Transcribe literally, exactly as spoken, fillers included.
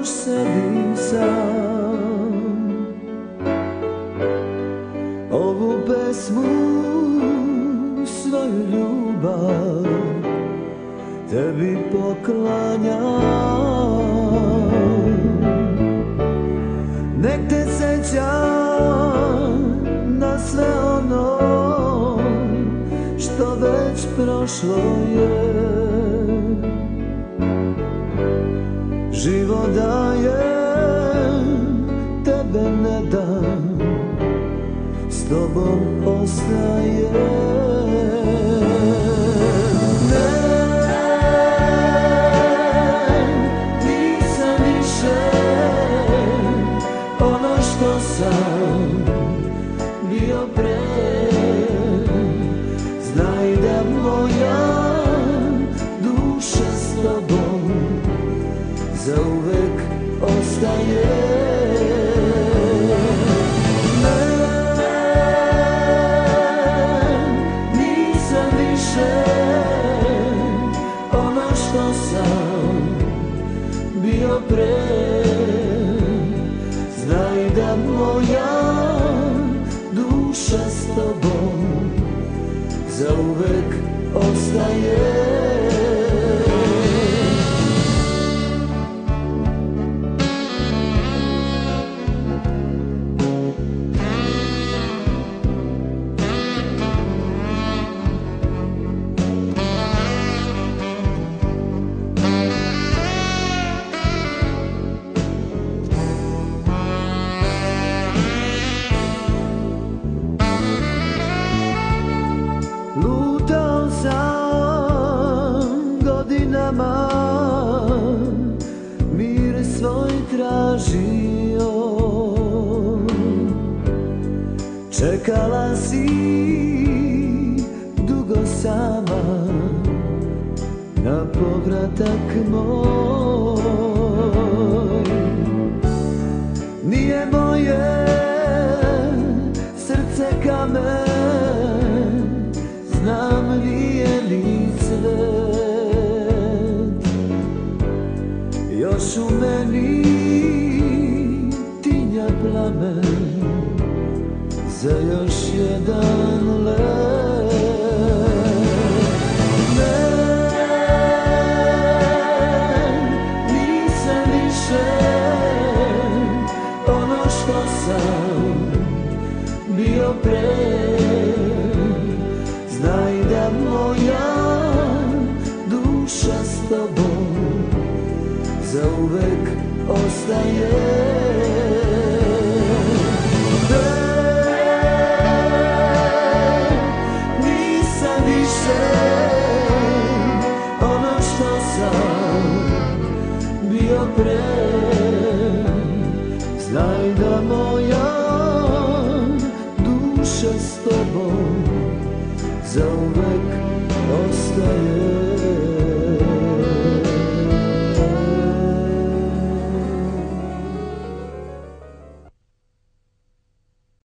sedim sam. Ovu pesmu, svoju ljubav tebi poklanjam. Nek te seća na sve ono što već prošlo je. Život dajem, tebe ne dam, s tobom ostajem. Sam bio pre, znaj da moja duša s tobom zauvek ostaje. Ne, nisam više ono što sam bio pre. Znaj da moja duša s tobom zauvek ostaje. Lutao sam godinama, mir svoj tražio. Čekala si dugo sama na povratak moj. Nije moje srce kamen, znam lijeli cvet. Još u meni tinja plamen za još jedan let. Ne, nisam više ono što sam bio pre. Znaj da moja duša s tobom zauvek ostaje. Ne, nisam više ono što sam bio pre. Znaj da moja duša s tobom zauvek ostaje.